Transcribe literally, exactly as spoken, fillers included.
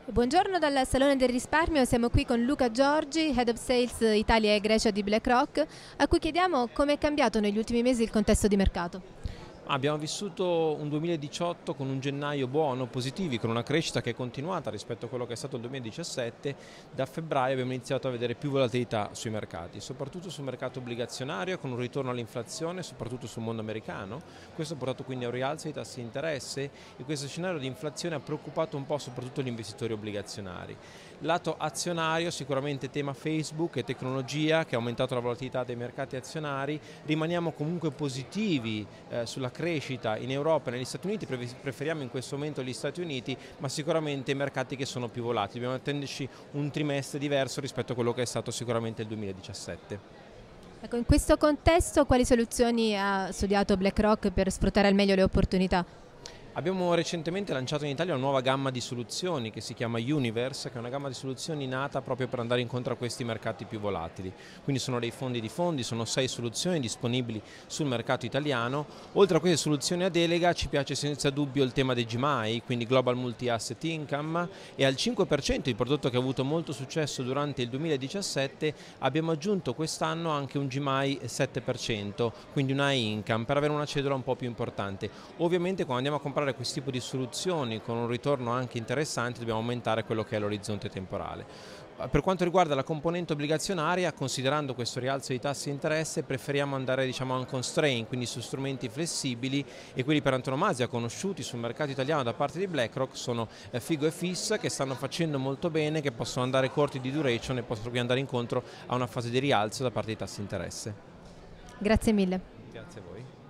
Buongiorno dal Salone del Risparmio, siamo qui con Luca Giorgi, Head of Sales Italia e Grecia di BlackRock, a cui chiediamo come è cambiato negli ultimi mesi il contesto di mercato. Abbiamo vissuto un duemiladiciotto con un gennaio buono, positivi, con una crescita che è continuata rispetto a quello che è stato il duemiladiciassette. Da febbraio abbiamo iniziato a vedere più volatilità sui mercati, soprattutto sul mercato obbligazionario con un ritorno all'inflazione, soprattutto sul mondo americano. Questo ha portato quindi a un rialzo dei tassi di interesse e questo scenario di inflazione ha preoccupato un po' soprattutto gli investitori obbligazionari. Lato azionario, sicuramente tema Facebook e tecnologia che ha aumentato la volatilità dei mercati azionari. Rimaniamo comunque positivi eh, sulla crescita in Europa e negli Stati Uniti, preferiamo in questo momento gli Stati Uniti, ma sicuramente i mercati che sono più volatili. Dobbiamo attenderci un trimestre diverso rispetto a quello che è stato sicuramente il duemiladiciassette. Ecco, in questo contesto quali soluzioni ha studiato BlackRock per sfruttare al meglio le opportunità? Abbiamo recentemente lanciato in Italia una nuova gamma di soluzioni che si chiama Universe, che è una gamma di soluzioni nata proprio per andare incontro a questi mercati più volatili. Quindi sono dei fondi di fondi, sono sei soluzioni disponibili sul mercato italiano. Oltre a queste soluzioni a delega ci piace senza dubbio il tema dei G M I, quindi Global Multi Asset Income, e al cinque per cento, il prodotto che ha avuto molto successo durante il duemiladiciassette, abbiamo aggiunto quest'anno anche un G M I sette per cento, quindi una High Income, per avere una cedola un po' più importante. Ovviamente quando andiamo a comprare questo tipo di soluzioni con un ritorno anche interessante dobbiamo aumentare quello che è l'orizzonte temporale. Per quanto riguarda la componente obbligazionaria, considerando questo rialzo di tassi di interesse, preferiamo andare diciamo unconstrained, quindi su strumenti flessibili, e quelli per antonomasia conosciuti sul mercato italiano da parte di BlackRock sono Figo e F I S, che stanno facendo molto bene, che possono andare corti di duration e possono andare incontro a una fase di rialzo da parte dei tassi di interesse. Grazie mille. Grazie a voi.